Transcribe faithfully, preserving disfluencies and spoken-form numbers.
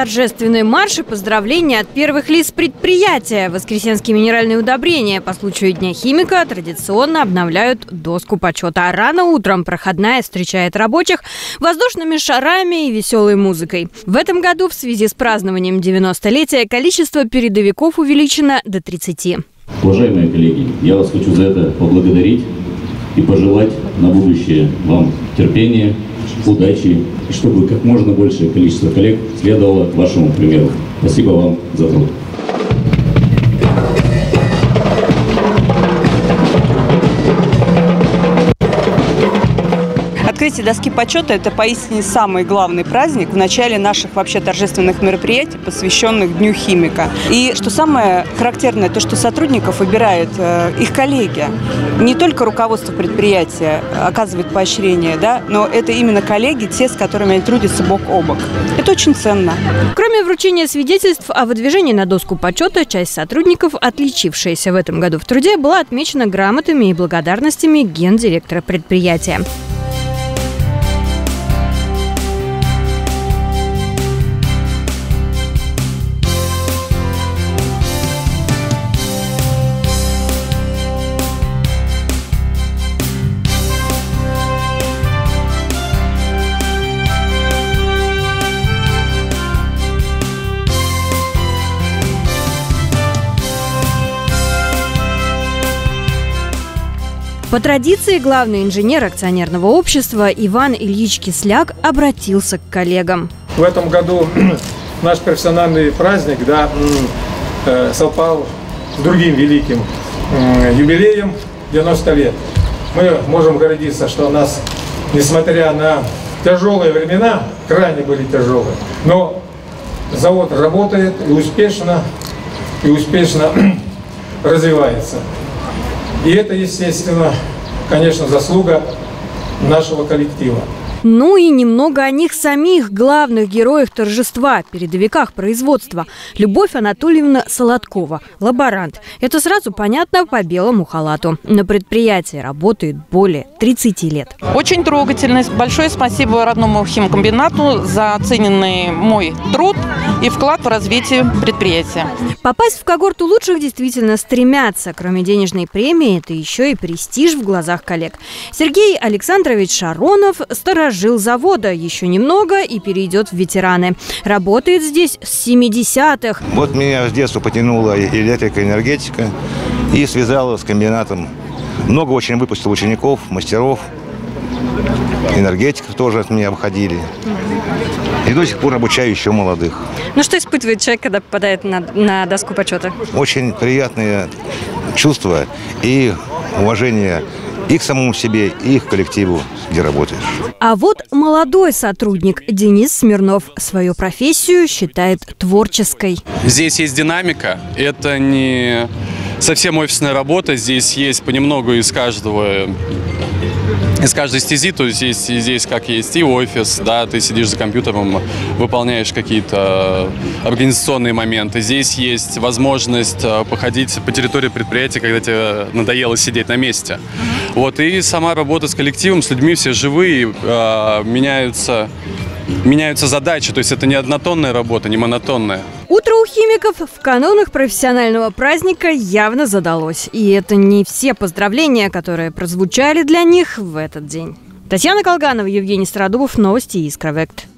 торжественный марш и поздравления от первых лиц предприятия. Воскресенские минеральные удобрения по случаю Дня химика традиционно обновляют доску почета. А рано утром проходная встречает рабочих воздушными шарами и веселой музыкой. В этом году в связи с празднованием девяностолетия количество передовиков увеличено до тридцати. Уважаемые коллеги, я вас хочу за это поблагодарить и пожелать на будущее вам терпения, удачи, и чтобы как можно большее количество коллег следовало вашему примеру. Спасибо вам за труд. Открытие доски почета – это поистине самый главный праздник в начале наших вообще торжественных мероприятий, посвященных Дню химика. И что самое характерное, то, что сотрудников выбирают э, их коллеги. Не только руководство предприятия оказывает поощрение, да, но это именно коллеги, те, с которыми они трудятся бок о бок. Это очень ценно. Кроме вручения свидетельств о выдвижении на доску почета, часть сотрудников, отличившаяся в этом году в труде, была отмечена грамотами и благодарностями гендиректора предприятия. По традиции, главный инженер акционерного общества Иван Ильич Кисляк обратился к коллегам. В этом году наш профессиональный праздник, да, совпал с другим великим юбилеем – девяносто лет. Мы можем гордиться, что у нас, несмотря на тяжелые времена, крайне были тяжелые, но завод работает и успешно, и успешно развивается. И это, естественно, конечно, заслуга нашего коллектива. Ну и немного о них самих, главных героях торжества, передовиках производства. Любовь Анатольевна Солодкова, лаборант. Это сразу понятно по белому халату. На предприятии работает более тридцати лет. Очень трогательно. Большое спасибо родному химкомбинату за оцененный мой труд и вклад в развитие предприятия. Попасть в когорту лучших действительно стремятся. Кроме денежной премии, это еще и престиж в глазах коллег. Сергей Александрович Шаронов – сторожил завода. Еще немного и перейдет в ветераны. Работает здесь с семидесятых. Вот меня с детства потянула электрика, энергетика и связала с комбинатом. Много очень выпустил учеников, мастеров, энергетиков тоже от меня обходили. И до сих пор обучаю еще молодых. Ну что испытывает человек, когда попадает на, на доску почета? Очень приятные чувства и уважение и к самому себе, и к коллективу, где работаешь. А вот молодой сотрудник Денис Смирнов свою профессию считает творческой. Здесь есть динамика. Это не совсем офисная работа. Здесь есть понемногу из каждого... Из каждой стези, то есть здесь, здесь как есть и офис, да, ты сидишь за компьютером, выполняешь какие-то организационные моменты. Здесь есть возможность походить по территории предприятия, когда тебе надоело сидеть на месте. Вот, и сама работа с коллективом, с людьми, все живые, э, меняются, меняются задачи, то есть это не однотонная работа, не монотонная. Утро у химиков в канунах профессионального праздника явно задалось. И это не все поздравления, которые прозвучали для них в этот день. Татьяна Колганова, Евгений Стародубов, новости Искровект.